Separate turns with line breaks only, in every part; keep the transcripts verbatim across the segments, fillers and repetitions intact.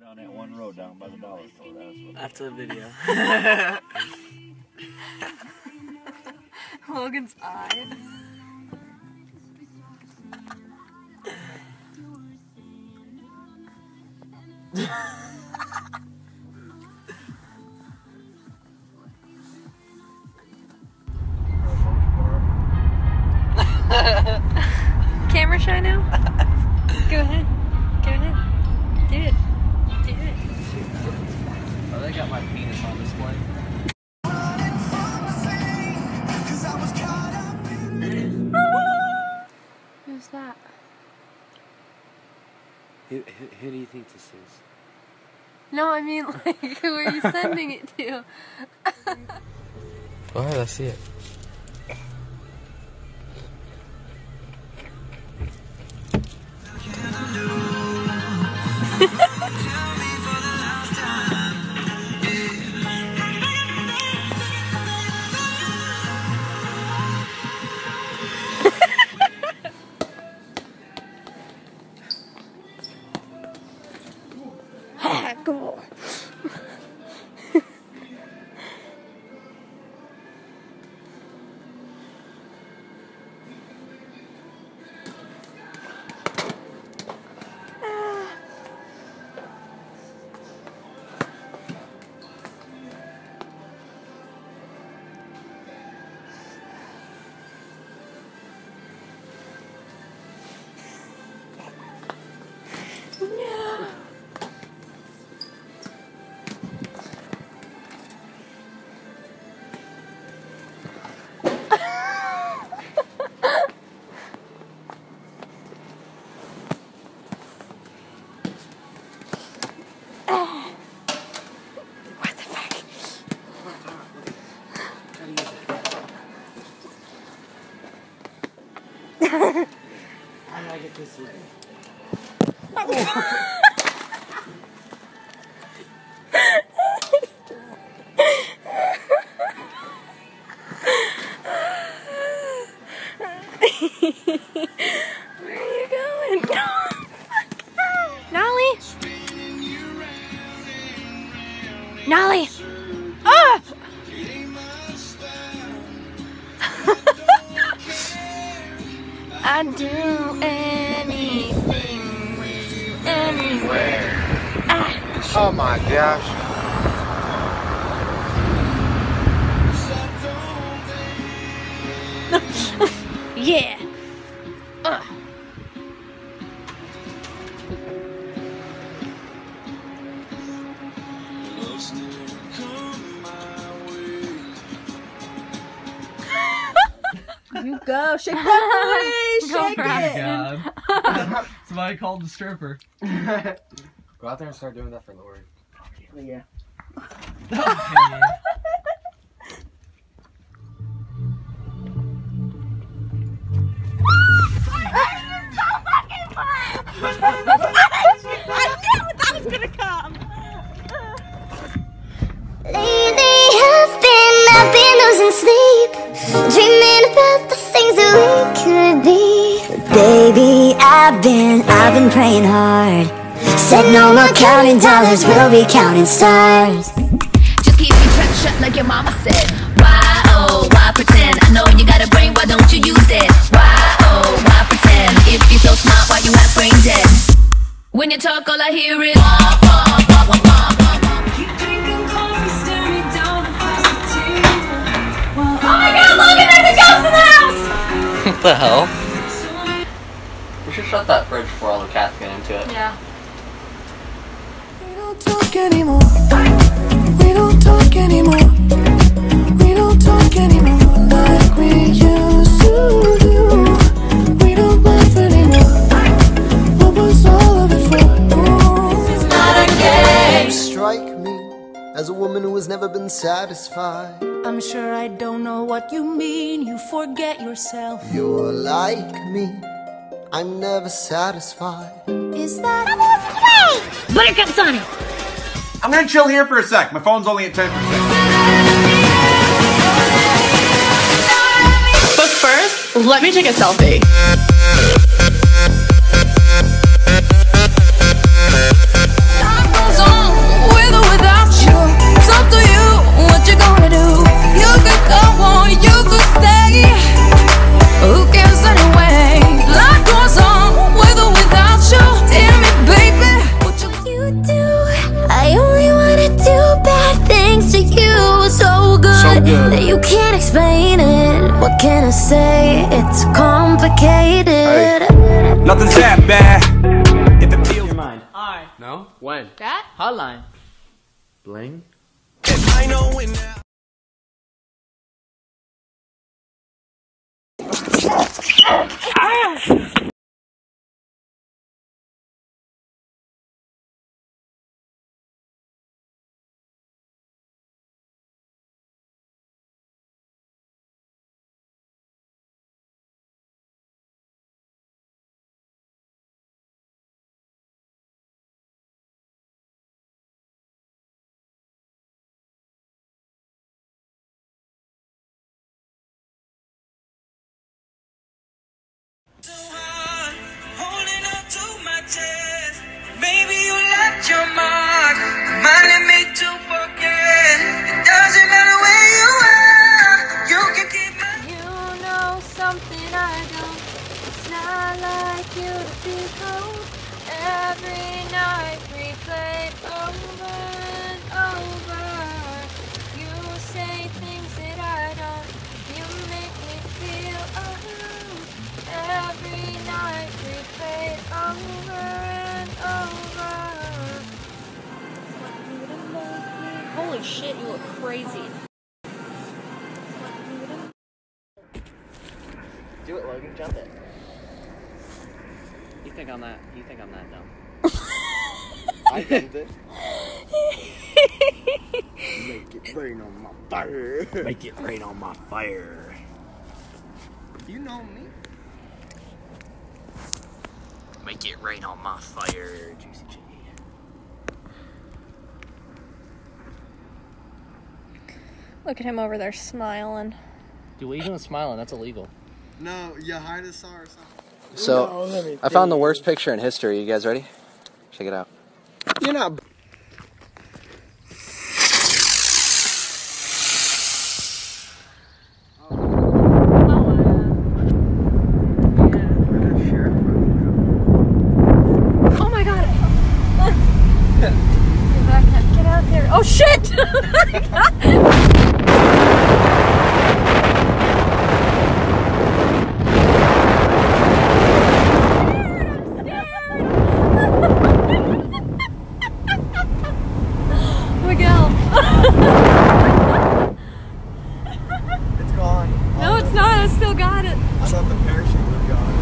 Down that one road down by the dollar store. That's what
after the video.
Logan's eye. Camera shy now? Go ahead. Go ahead. Do it. Do it.
Oh, they got my penis on display.
Who's that?
Who, who, who do you think this is?
No, I mean, like, who are you sending it to?
Go ahead, I see it.
Cool.
How did I get this way?
Where are you going? Nolly! Nolly! Ah! I'd do anything, anywhere. Ah.
Oh my gosh.
Yeah. Uh.
You go, shake that booty, shake
Go,
it.
God. Somebody called the stripper.
Go out there and start doing that for Lori.
Yeah.
Okay.
Lately I've been, I've been losing sleep, dreaming about the things that we could be. Baby, I've been, I've been praying hard. Said no more counting dollars, we'll be counting stars.
Just keep your trap shut like your mama said. Why, oh, why pretend? I know you got a brain, why don't you use it? Why, oh, why pretend? If you're so smart, why you have brain dead? When you talk, all I hear is wah, wah, wah, wah, wah.
What the hell? We should shut that fridge before all the cats get into it.
Yeah.
We don't talk anymore. We don't talk anymore. We don't talk anymore like we used to do. We don't laugh anymore. What was all of it for? This is not a game.
You strike me as a woman who has never been satisfied.
I'm sure I don't know what you mean. You forget yourself.
You're like me, I'm never satisfied.
Is that
Buttercup's on it!
I'm gonna chill here for a sec. My phone's only at ten percent.
But first, let me take a selfie. Time goes
Nothing's that bad. If it feels
your mind.
I.
No? When?
That?
Hotline. Bling.
I know when now.
Baby, you left your mark, reminding me to forget. It doesn't matter where you are, you can keep my.
You know something I don't. It's not like you to be cold. Every night replayed over and over. You say things that I don't. You make me feel alone. Every night replayed over and over. Holy shit, you look crazy.
Do it, Logan. Jump it. You think I'm that? You think I'm that dumb? I jumped it.
Make it rain on my fire.
Make it rain on my fire.
You know me.
Make it rain on my fire, Juicy J.
Look at him over there smiling.
Dude, what are you doing smiling? That's illegal.
No, you hide us or something.
So,
No,
I found the worst picture in history. You guys ready? Check it out.
You're not.
Oh my god! Get out there! Oh shit! Megelle.
It's gone.
No, it's not. I still got it.
I thought the parachute was gone.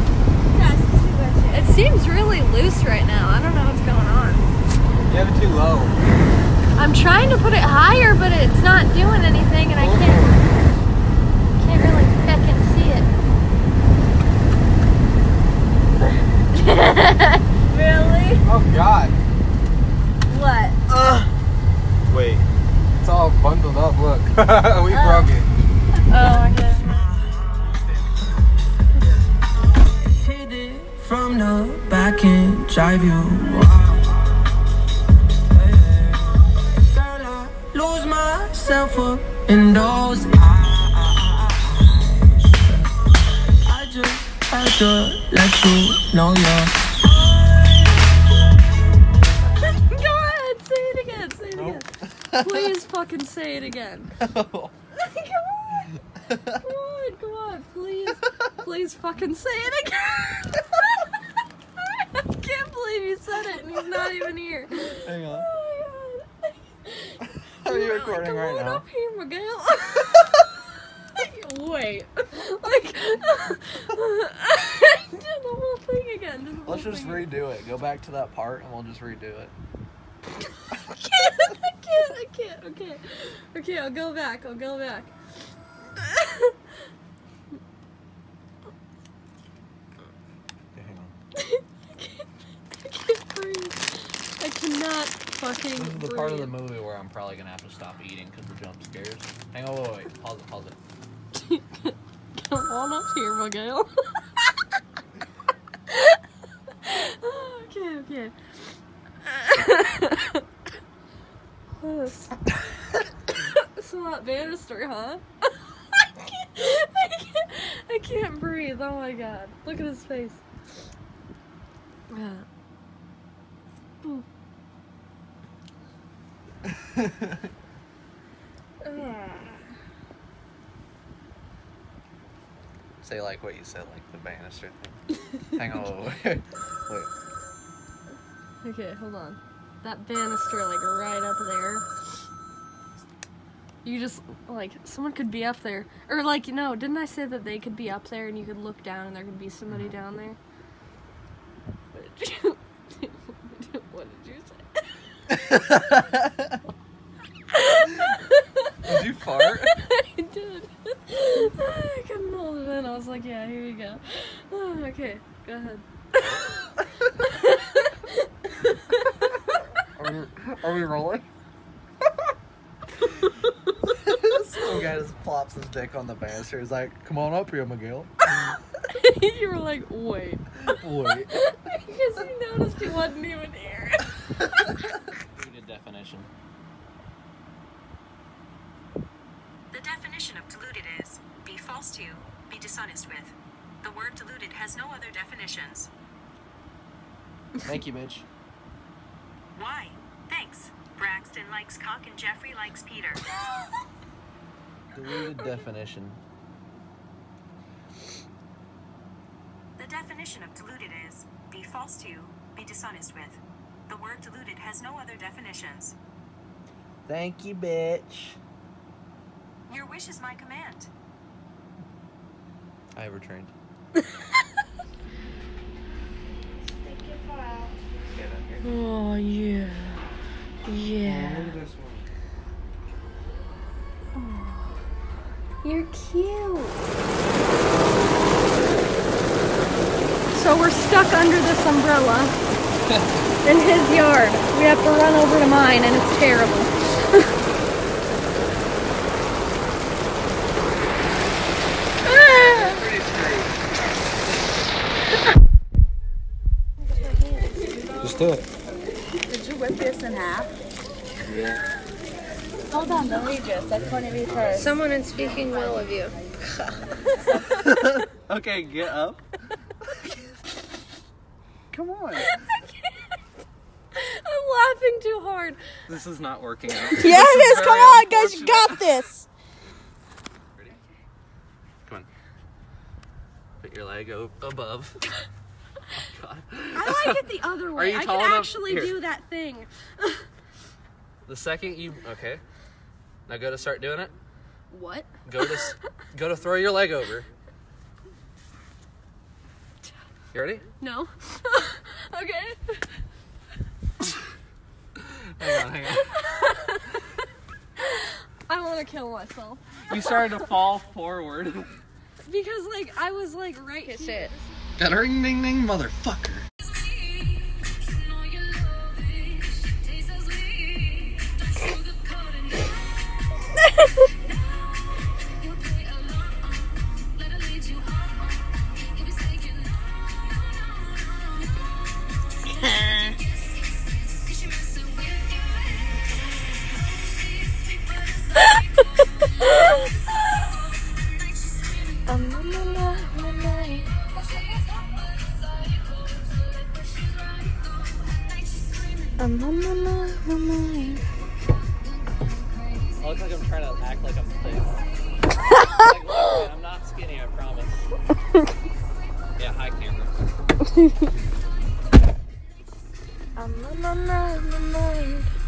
It seems really loose right now. I don't know what's going on.
You have it too low.
I'm trying to put it higher, but it's not doing anything, and I can't can't really feckin' see it. Really?
Oh god.
What?
Uh, Wait. It's all bundled up. Look, we
Uh.
broke it.
Oh my god.
Hit it from the back and drive you wild. Girl, I lose myself up in those eyes. I just had to let you know you're.
Go ahead, say it again, say it again. Please fucking say it again. Come on. Come on, come on, please. Please fucking say it again. I can't believe you said it and he's not even here.
Hang on.
Oh my god.
Are you recording
Come
right
on
now?
up here, Megelle. Wait. Like, do the whole thing again. Do the whole
Let's just
thing
redo it. Go back to that part and we'll just redo it.
I can't, I can't, I can't, okay. Okay, I'll go back, I'll go back.
Okay, hang on.
I can't, I can't breathe. I cannot fucking
This is the
breathe.
part of the movie where I'm probably gonna have to stop eating because the jump scares. Hang on, wait, wait, wait. Pause it, pause it.
Come on up here, Megelle. Okay, okay. So that banister, huh? I can't, I can't, I can't breathe. Oh my god. Look at his face. Yeah. Ooh.
Say like what you said, like the banister thing. Hang on, wait, wait. Wait.
Okay, hold on. That banister, like right up there. You just, like, someone could be up there. Or, like, no, didn't I say that they could be up there and you could look down and there could be somebody down there? What did you, what did you say?
Did you fart?
I did. I couldn't hold it in. I was like, yeah, here you go. Oh, okay, go ahead.
Are we, are we rolling? Some guy just plops his dick on the banister. He's like, come on up here, Megelle.
You were like, wait.
Wait.
Because he noticed he wasn't even here.
Read a definition.
The definition of deluded is, be false to, be dishonest with. The word deluded has no other definitions.
Thank you, bitch.
Why? Thanks. Braxton likes cock and Jeffrey likes Peter.
Deleted definition.
The definition of deluded is, be false to, be dishonest with. The word deluded has no other definitions.
Thank you, bitch.
Your wish is my command.
I overtrained.
Oh, yeah. Yeah.
Look at this one.
Oh, you're cute. So we're stuck under this umbrella in his yard. We have to run over to mine and it's terrible.
Just do it.
Did you whip this in half?
Yeah.
Hold on, the Regis. That's Courtney V's hers.
Someone is speaking well of you.
Okay, get up. Come on.
I'm laughing too hard.
This is not working out.
Yeah, it is. Come on, guys. You got this.
Ready? Come on. Put your leg o- above. Oh, God.
I like it the other way.
Are you
I
tall
can
enough?
actually
Here.
do that thing.
The second you okay, now go to start doing it.
What?
Go to s- go to throw your leg over. You ready?
No. Okay.
Hang on, hang on.
I want to kill myself.
You started to fall forward.
Because, like, I was, like, right Kiss here. It.
Got a ring ding ding motherfucker.
I'm on my mind, my mind.
I look like I'm trying to act like I'm thick. Like, look, man, I'm not skinny, I promise. Yeah, hi camera.
I'm on my mind, my mind.